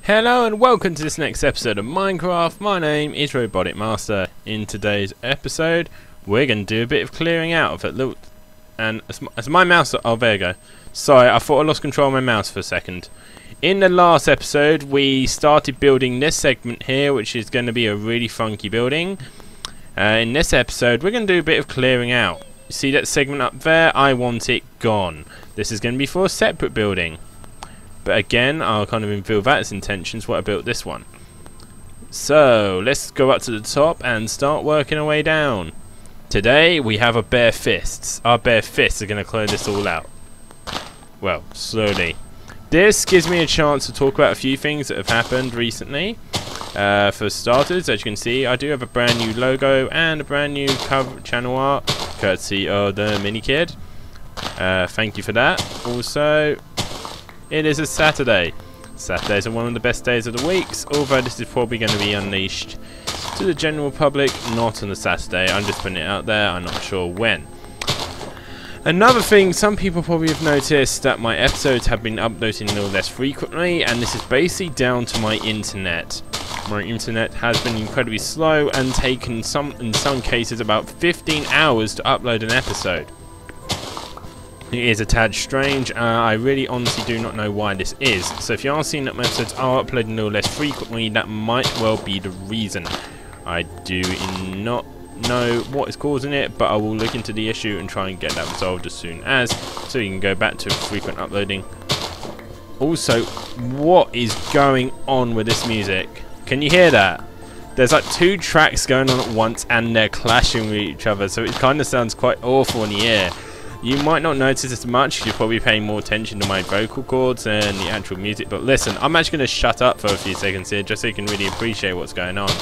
Hello and welcome to this next episode of Minecraft. My name is Robotic Master. In today's episode, we're going to do a bit of clearing out of it. Look, and as my mouse, oh there you go. Sorry, I thought I lost control of my mouse for a second. In the last episode, we started building this segment here, which is going to be a really funky building. In this episode, we're going to do a bit of clearing out. You see that segment up there? I want it gone. This is going to be for a separate building. But again, I'll kind of reveal that as intentions what I built this one. So, let's go up to the top and start working our way down. Today, we have a bare fists. Our bare fists are going to clear this all out. Well, slowly. This gives me a chance to talk about a few things that have happened recently. For starters, as you can see, I do have a brand new logo and a brand new cover channel art, courtesy of the mini kid. Thank you for that. Also, it is a Saturday. Saturdays are one of the best days of the weeks, although this is probably going to be unleashed to the general public, not on a Saturday. I'm just putting it out there, I'm not sure when. Another thing, some people probably have noticed that my episodes have been uploading a little less frequently, and this is basically down to my internet. My internet has been incredibly slow and taken in some cases about 15 hours to upload an episode. It is a tad strange. I really honestly do not know why this is. So if you are seeing that my episodes are uploading a little less frequently, that might well be the reason. I do not know what is causing it, but I will look into the issue and try and get that resolved as soon as, so you can go back to frequent uploading. Also, what is going on with this music? Can you hear that? There's like two tracks going on at once and they're clashing with each other, so it kind of sounds quite awful in the ear. You might not notice as much, you're probably paying more attention to my vocal cords and the actual music, but listen, I'm actually going to shut up for a few seconds here just so you can really appreciate what's going on.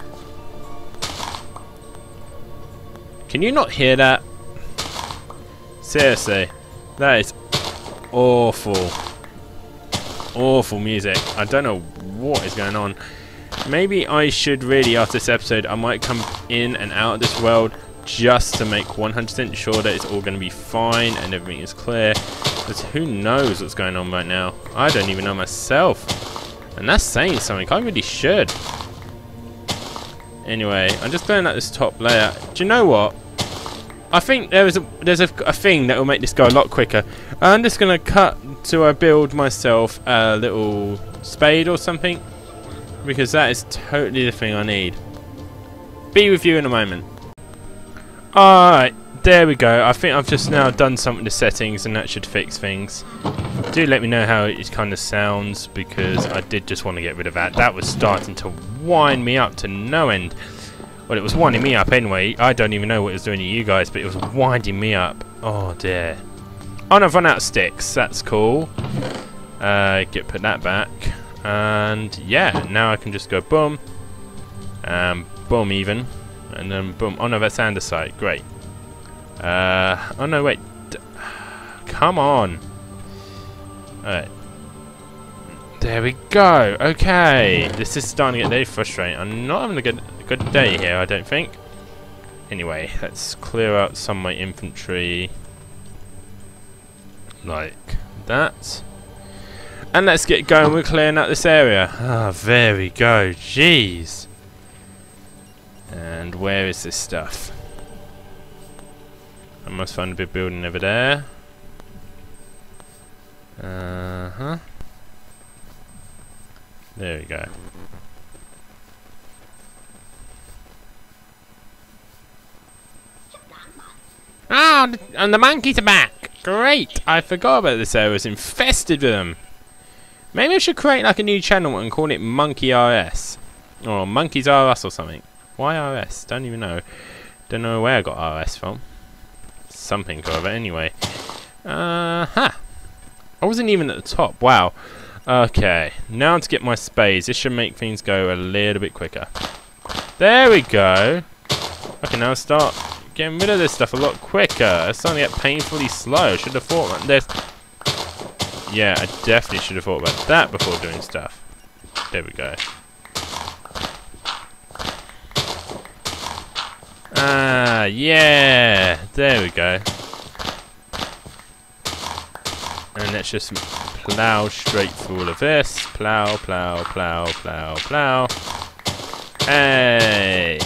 Can you not hear that? Seriously, that is awful. Awful music. I don't know what is going on. Maybe I should really, after this episode, I might come in and out of this world just to make 100% sure that it's all going to be fine and everything is clear. Because who knows what's going on right now? I don't even know myself. And that's saying something. I really should. Anyway, I'm just clearing out this top layer. Do you know what? I think there's a thing that will make this go a lot quicker. I'm just going to cut to build myself a little spade or something, because that is totally the thing I need. Be with you in a moment. Alright, there we go. I think I've just now done something to settings and that should fix things. Do let me know how it kind of sounds, because I did just want to get rid of that. That was starting to wind me up to no end. Well, it was winding me up anyway. I don't even know what it was doing to you guys, but it was winding me up. Oh dear. Oh, and I've run out of sticks. That's cool. Put that back. And yeah, now I can just go boom. Boom even. And then boom. Oh no, that's andesite. Great. Oh no, wait. Come on. Alright. There we go. Okay. This is starting to get very frustrating. I'm not having a good day here, I don't think. Anyway, let's clear out some of my infantry. Like that. And let's get going with clearing out this area. Ah, there we go. Jeez. And where is this stuff? I must find a big building over there. Uh-huh. There we go. Ah, and the monkeys are back! Great! I forgot about this area was infested with them. Maybe I should create like a new channel and call it Monkey RS. Or Monkeys R Us or something. Why RS? Don't even know. Don't know where I got RS from. Something or other anyway. I wasn't even at the top. Wow. Okay. Now to get my spades. This should make things go a little bit quicker. There we go. Okay, now start getting rid of this stuff a lot quicker. It's starting to get painfully slow. I should have thought about this. Yeah, I definitely should have thought about that before doing stuff. There we go. Ah, yeah. There we go. And let's just plough straight through all of this. Plough, plough, plough, plough, plough. Hey!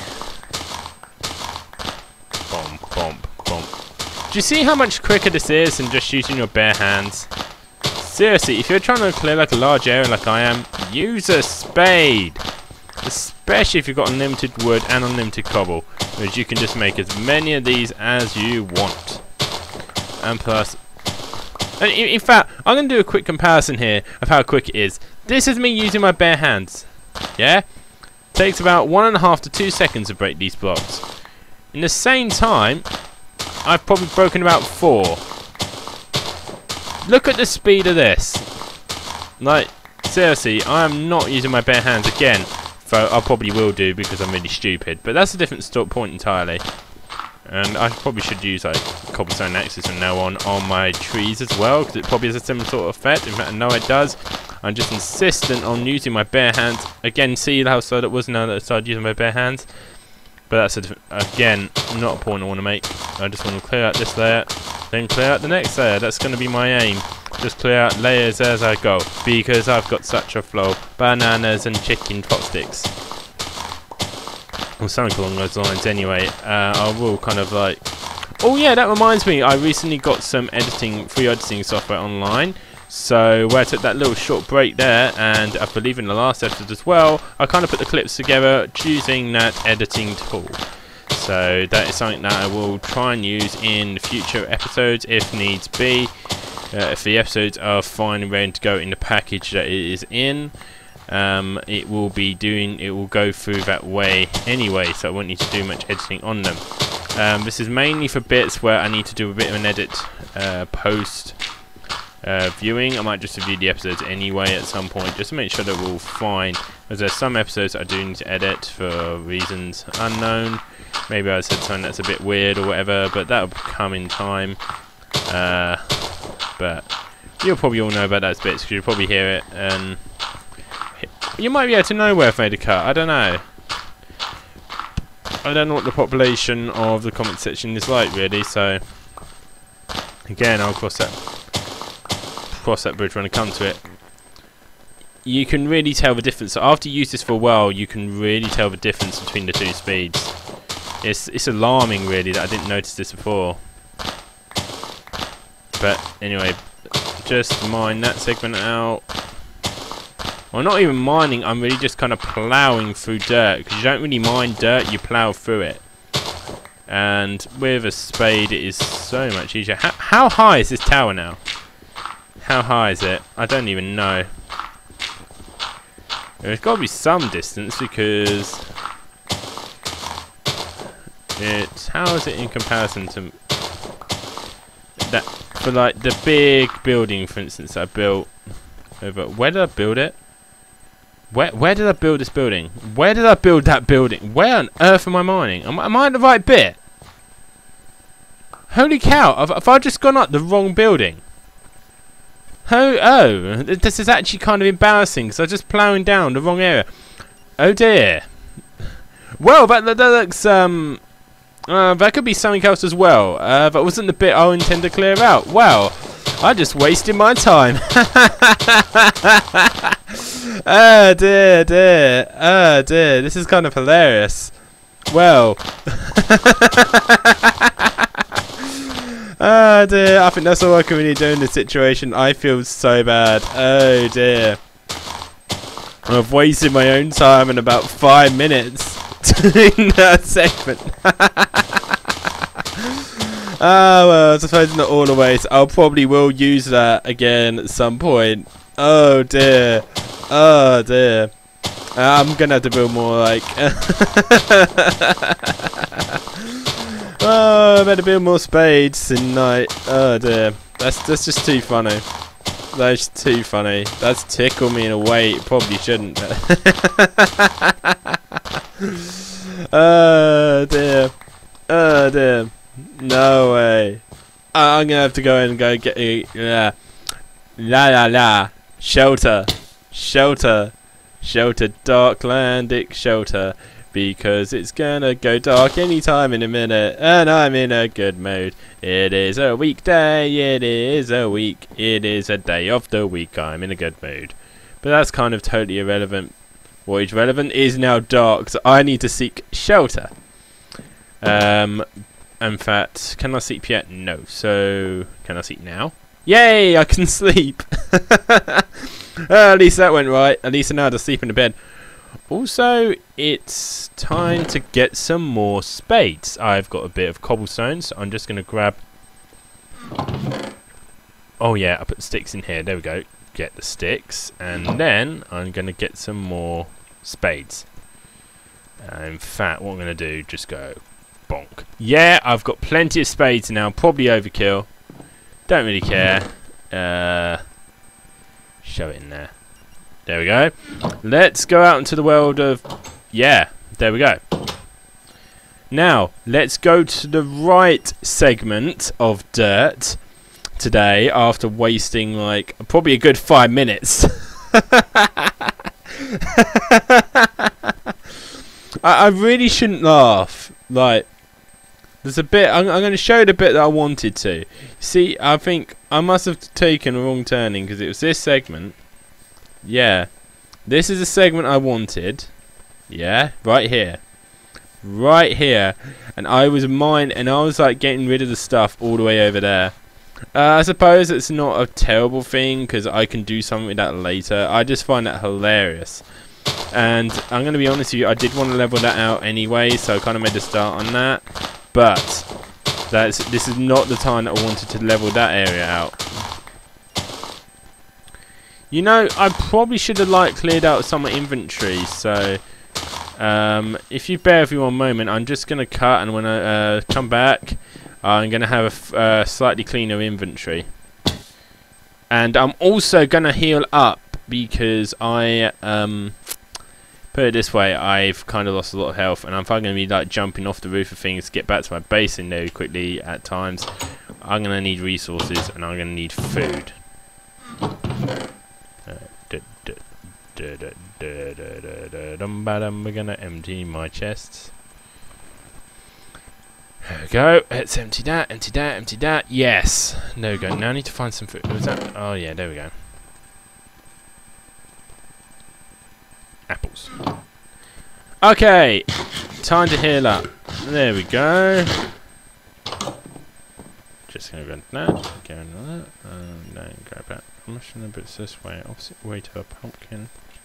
Bomb, bomb, bomb. Do you see how much quicker this is than just using your bare hands? Seriously, if you're trying to clear like a large area like I am, use a spade. Especially if you've got unlimited wood and unlimited cobble, which you can just make as many of these as you want. And plus, and in fact, I'm going to do a quick comparison here of how quick it is. This is me using my bare hands. Yeah? Takes about 1.5 to 2 seconds to break these blocks. In the same time, I've probably broken about 4. Look at the speed of this. Like, seriously, I am not using my bare hands again. Though I probably will do because I'm really stupid. But that's a different point entirely. And I probably should use like cobblestone axes from now on my trees as well, because it probably has a similar sort of effect. In fact, I know it does. I'm just insistent on using my bare hands. Again, see how slow that was now that I started using my bare hands. But that's, again, not a point I want to make. I just want to clear out this layer, then clear out the next layer. That's going to be my aim. Just clear out layers as I go, because I've got such a flow. Bananas and chicken pot sticks. Or something along those lines anyway. I will kind of like... Oh yeah, that reminds me. I recently got some free editing software online. So where I took that little short break there, and I believe in the last episode as well, I kind of put the clips together using that editing tool. So that is something that I will try and use in future episodes if needs be. If the episodes are fine and ready to go in the package that it is in, it will go through that way anyway, so I won't need to do much editing on them. This is mainly for bits where I need to do a bit of an edit post viewing. I might just review the episodes anyway at some point, just to make sure that we're all fine, because there's some episodes I do need to edit for reasons unknown. Maybe I said something that's a bit weird or whatever, but that'll come in time. But you'll probably all know about those bits, because you'll probably hear it, and you might be able to know where I've made a cut. I don't know. I don't know what the population of the comment section is like, really, so again, I'll cross that bridge when I come to it. You can really tell the difference. So after you use this for a while, you can really tell the difference between the two speeds. It's alarming, really, that I didn't notice this before. But anyway, just mine that segment out. Well, not even mining, I'm really just kind of ploughing through dirt, because you don't really mine dirt, you plough through it. And with a spade it is so much easier. How high is this tower now? How high is it? I don't even know. There's got to be some distance, because how is it in comparison to that? For like the big building, for instance, I built over. Where did I build it? Where did I build this building? Where did I build that building? Where on earth am I mining? Am I at the right bit? Holy cow! Have I just gone up the wrong building? Oh, this is actually kind of embarrassing, because I'm just ploughing down the wrong area. Oh dear. Well, that looks that could be something else as well. That wasn't the bit I intended to clear out. Well, I just wasted my time. Oh dear, dear. Oh dear, this is kind of hilarious. Well. Oh dear, I think that's all I can really do in this situation. I feel so bad. Oh dear. I've wasted my own time in about 5 minutes doing that segment. Ah, well, I suppose not all the way, so I'll probably will use that again at some point. Oh dear. Oh dear. I'm gonna have to build more like oh, I better build more spades in night. Oh dear. That's just too funny. That's too funny. That's tickled me in a way it probably shouldn't. Oh dear. Oh dear. No way. I'm gonna have to go in and go get a la. Shelter. Shelter. Shelter. Darklandic shelter. because it's gonna go dark anytime in a minute, and I'm in a good mood. It is a weekday, it is a week, it is a day of the week, I'm in a good mood. But that's kind of totally irrelevant. What is relevant is now dark, so I need to seek shelter. In fact, can I sleep yet? No. So, can I sleep now? Yay, I can sleep. At least that went right. At least I know how to sleep in the bed. Also, it's time to get some more spades. I've got a bit of cobblestone, so I'm just going to grab... Oh yeah, I put the sticks in here. There we go. Get the sticks. And then I'm going to get some more spades. In fact, what I'm going to do, just go bonk. Yeah, I've got plenty of spades now. Probably overkill. Don't really care. Show it in there. There we go. Let's go out into the world of... Yeah, there we go. Now, let's go to the right segment of dirt today after wasting, like, probably a good 5 minutes. I really shouldn't laugh. Like, there's a bit... I'm going to show the bit that I wanted to. See, I think I must have taken a wrong turning because it was this segment. Yeah, this is a segment I wanted. Yeah, right here, and I was like getting rid of the stuff all the way over there. I suppose it's not a terrible thing because I can do something with that later. I just find that hilarious, and I'm gonna be honest with you, I did want to level that out anyway, so I kind of made a start on that. But this is not the time that I wanted to level that area out. You know, I probably should have cleared out some inventory. So, if you bear with me one moment, I'm just gonna cut, and when I come back, I'm gonna have a slightly cleaner inventory. And I'm also gonna heal up because I put it this way, I've kind of lost a lot of health, and if I'm gonna be like jumping off the roof of things to get back to my base in very quickly at times, I'm gonna need resources and I'm gonna need food. We're gonna empty my chests. There we go. Let's empty that, empty that, empty that. Yes. There we go. Now I need to find some food. Was that? Oh yeah, there we go. Apples. Okay. Time to heal up. There we go. Just gonna grab that. Go into that. And then grab that. I'm not sure if it's this way. Opposite way to a pumpkin.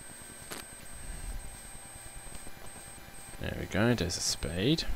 There we go. There's a spade.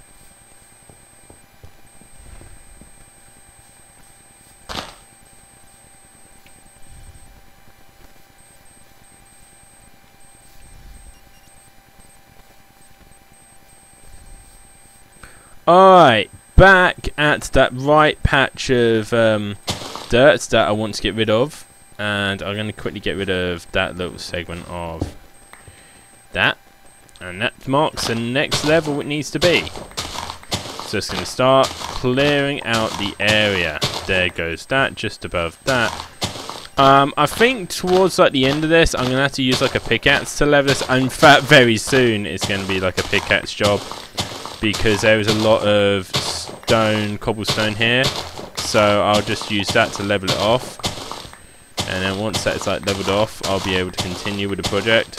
Alright, back at that right patch of dirt that I want to get rid of, and I'm going to quickly get rid of that little segment of that, and that marks the next level it needs to be. So it's going to start clearing out the area. There goes that, just above that. I think towards like the end of this, I'm going to have to use like a pickaxe to level this. In fact, very soon it's going to be like a pickaxe job, because there is a lot of cobblestone here, so I'll just use that to level it off, and then once that's like leveled off, I'll be able to continue with the project.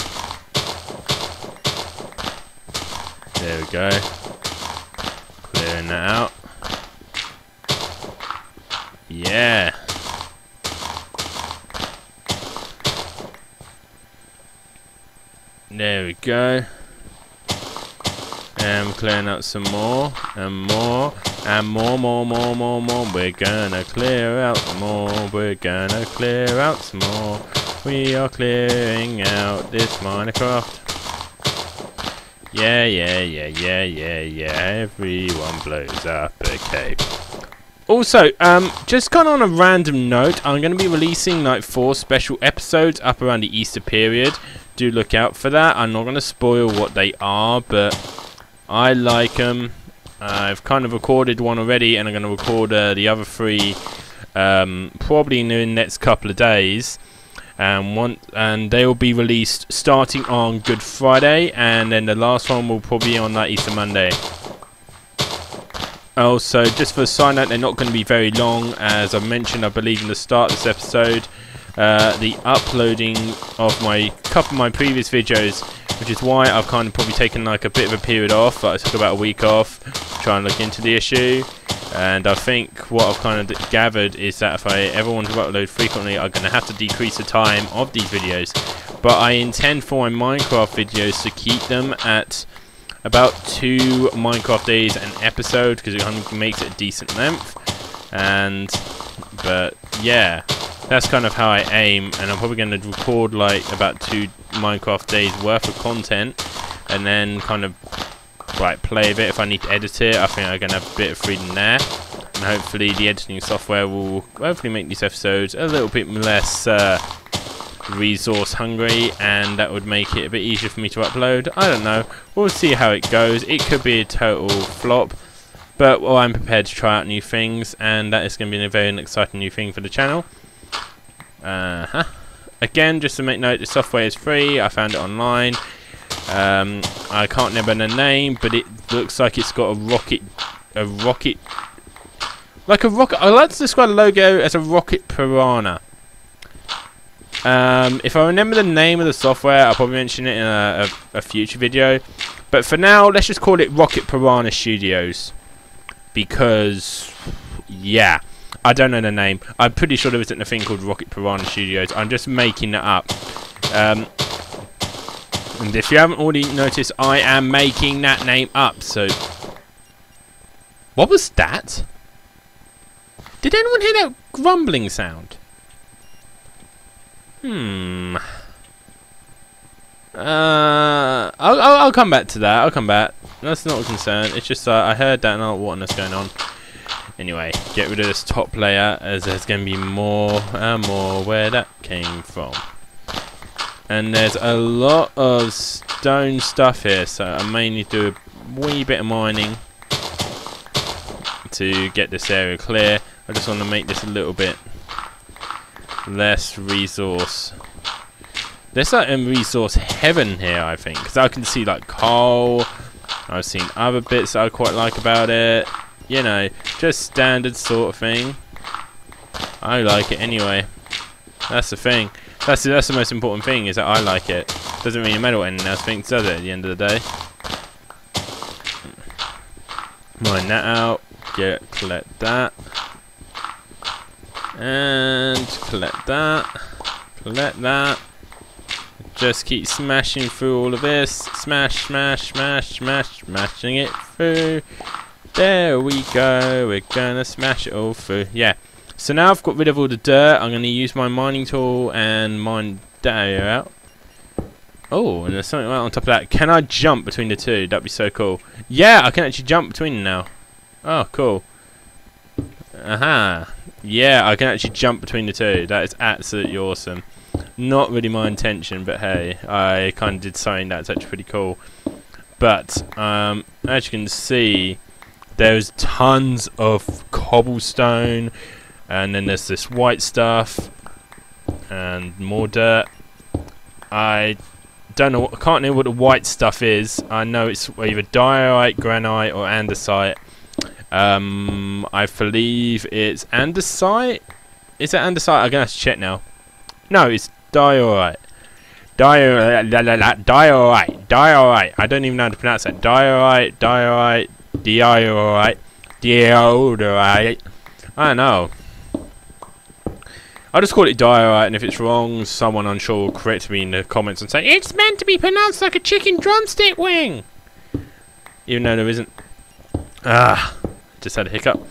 There we go, clearing that out. Yeah. There we go. And we're clearing out some more, and more, and more. We're gonna clear out more, we're gonna clear out some more. We are clearing out this Minecraft. Yeah, everyone blows up a cave. Also, just kind of on a random note, I'm going to be releasing like 4 special episodes up around the Easter period. Do look out for that. I'm not going to spoil what they are, but I like them. I've kind of recorded one already, and I'm going to record the other 3 probably in the next couple of days. and they will be released starting on Good Friday, and then the last one will probably be on that Easter Monday. Also, just for a side note, they're not going to be very long, as I mentioned, I believe, in the start of this episode. The uploading of my couple of my previous videos, which is why I've kind of probably taken like a bit of a period off. I took about a week off to try and look into the issue, and I think what I've kind of gathered is that if I ever want to upload frequently, I'm going to have to decrease the time of these videos. But I intend for my Minecraft videos to keep them at about 2 Minecraft days an episode, because it kind of makes it a decent length. But yeah, that's kind of how I aim, and I'm probably going to record like about 2 Minecraft days worth of content, and then kind of play a bit. If I need to edit it, I think I'm going to have a bit of freedom there, and hopefully the editing software will hopefully make these episodes a little bit less resource hungry, and that would make it a bit easier for me to upload. I don't know, we'll see how it goes. It could be a total flop, but well, I'm prepared to try out new things, and that is going to be a very exciting new thing for the channel. Again, just to make note, the software is free. I found it online. I can't remember the name, but it looks like it's got a rocket, like a rocket. I like to describe the logo as a rocket piranha. If I remember the name of the software, I'll probably mention it in a future video. But for now, let's just call it Rocket Piranha Studios, because yeah, I don't know the name. I'm pretty sure there isn't a thing called Rocket Piranha Studios. I'm just making that up. And if you haven't already noticed, I am making that name up. So, what was that? Did anyone hear that grumbling sound? I'll come back to that. I'll come back. That's not a concern. It's just I heard that and I don't know what on is going on. Anyway, get rid of this top layer, as there's going to be more and more where that came from. And there's a lot of stone stuff here, so I may need to do a wee bit of mining to get this area clear. I just want to make this a little bit less resource. There's like a resource heaven here, I think, because I can see like coal. I've seen other bits that I quite like about it. You know, just standard sort of thing. I like it anyway. That's the thing. That's the most important thing, is that I like it. Doesn't really matter what anyone else thinks, does it, at the end of the day? Mine that out. Collect that. And collect that. Collect that. Just keep smashing through all of this. Smash, smash, smash, smash, smashing it through. There we go. We're gonna smash it all through. Yeah. So now I've got rid of all the dirt. I'm gonna use my mining tool and mine that area out. Oh, and there's something right on top of that. Can I jump between the two? That'd be so cool. Yeah, I can actually jump between them now. Oh, cool. Aha. Yeah, I can actually jump between the two. That is absolutely awesome. Not really my intention, but hey, I kind of did something that's actually pretty cool. But as you can see, there's tons of cobblestone, and then there's this white stuff and more dirt. I don't know, I can't know what the white stuff is. I know it's either diorite, granite, or andesite. I believe it's andesite. Is it andesite? I'm gonna have to check now. No, it's diorite. Diorite. I don't even know how to pronounce that. Diorite. I don't know. I'll just call it diorite, and if it's wrong, someone unsure will correct me in the comments and say it's meant to be pronounced like a chicken drumstick wing, even though there isn't. Just had a hiccup.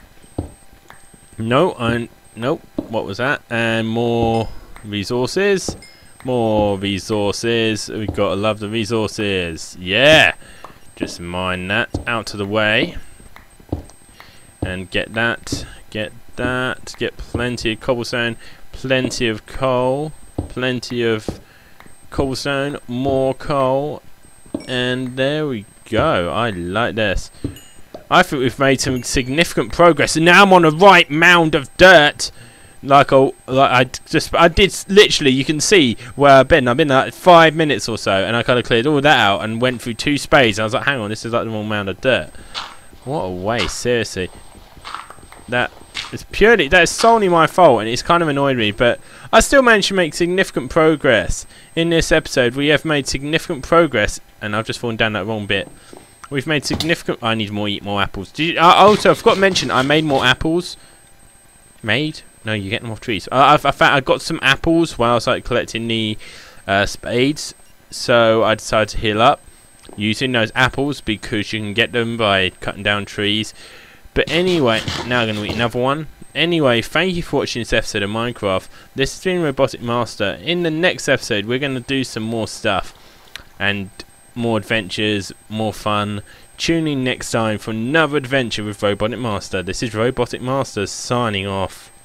Nope. What was that? And more resources. More resources. We've got to love the resources. Yeah. Just mine that out of the way. And get that. Get that. Get plenty of cobblestone. Plenty of coal. Plenty of cobblestone. More coal. And there we go. I like this. I think we've made some significant progress, and now I'm on the right mound of dirt. I did literally. You can see where I've been like 5 minutes or so, and I kind of cleared all that out and went through 2 spades. And I was like, hang on, this is like the wrong amount of dirt. What a waste, seriously. That is solely my fault, and it's kind of annoyed me. But I still managed to make significant progress in this episode. We have made significant progress, and I've just fallen down that wrong bit. We've made significant. I need eat more apples. Also, I forgot to mention I made more apples. Made? No, you get them off trees. I got some apples while I was like collecting the spades, so I decided to heal up using those apples because you can get them by cutting down trees. But anyway, now I'm going to eat another one. Anyway, thank you for watching this episode of Minecraft. This has been Robotic Master. In the next episode, we're going to do some more stuff and more adventures, more fun. Tune in next time for another adventure with Robotic Master. This is Robotic Master signing off.